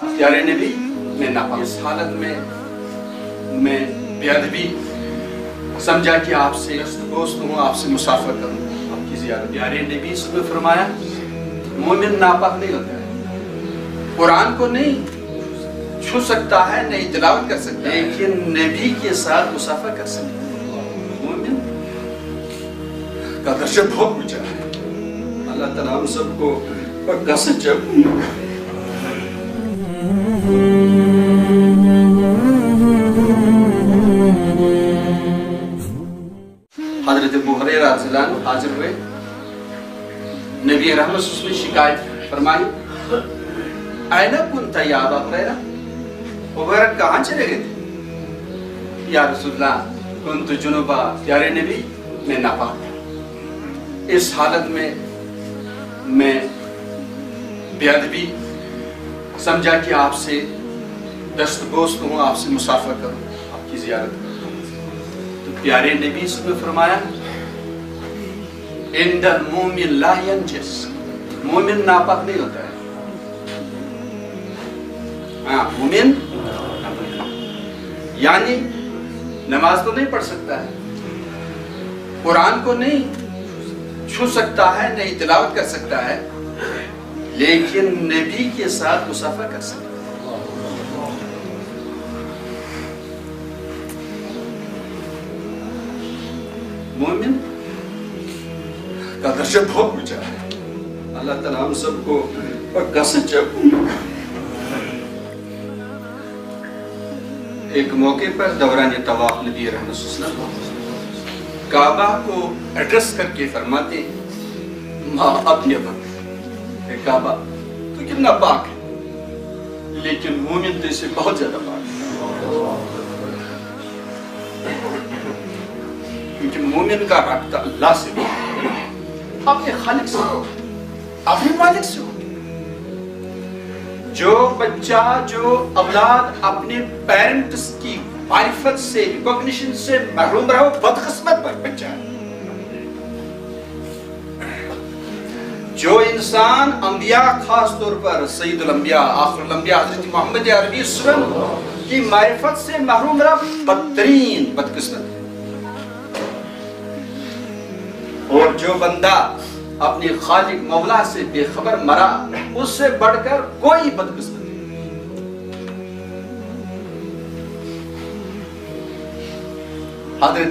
प्यारे नबी मैं नापाक इस हालत में मैं बेअदबी समझा कि आपसे दोस्त हूँ, आपसे मुसाफर करूँ, आपकी ज़ियारत। प्यारे नबी ने फरमाया मोमिन नापाक नहीं होता है, कुरान को नहीं छू सकता है, नहीं तिलावत कर सकता है, लेकिन नबी के साथ मुसाफर कर सकता है। मोमिन का दर्जा बहुत ऊंचा है। अल्लाह ताला हम सबको पक्का सच्चा हज़रत अबू हुरैरा रज़ियल्लाहु अन्हु हाजिर हुए, नबी रहमत ने शिकायत फरमाई, ऐना कुन्ता या अबा हुरैरा, अबू हुरैरा कहाँ चले गए थे? या रसूलल्लाह कुन्तु जुनुबा, प्यारे नबी मैं नापाक था। इस हालत में मैं बेअदबी समझा कि आपसे दस्तगोस्त हूँ, आपसे मुसाफर करूँ, आपकी ज़ियारत। तो प्यारे नबी ने फरमाया इंदल मोमिन ला यंजिस, मोमिन नापाक नहीं होता है। हाँ, मोमिन यानी नमाज तो नहीं पढ़ सकता है, कुरान को नहीं छू सकता है, नहीं तिलावत कर सकता है, लेकिन नबी के साथ मुसाफा कर सकता है। मोमिन का दर्जा बहुत ऊंचा है। अल्लाह ताला हम सबको पक्का सच्चा। एक मौके पर दौरान तवाफ नबी रहमत सल्लल्लाहु काबा को एड्रेस करके फरमाते माँ अपने काबा तो कितना पाक है, लेकिन मोमिन तो इससे बहुत ज्यादा पाक है, क्योंकि मोमिन का राब्ता अल्लाह से हो, अपने खालिक से हो, अपने मालिक से हो। जो बच्चा, जो औलाद अपने पेरेंट्स की मारिफत से, रिकॉग्निशन से महरूम रहा, बदकिस्मत बच्चा है। जो इंसान अंबिया, खास तौर पर सैयदुल अंबिया, आखिरुल अंबिया हज़रत मोहम्मद अरबी सल्लल्लाहु की मारिफत से महरूम रहा, बदतरीन बदकिस्मत। और जो बंदा अपने खालिक मौला से बेखबर मरा, उससे बढ़कर कोई बदकिस्मत नहीं।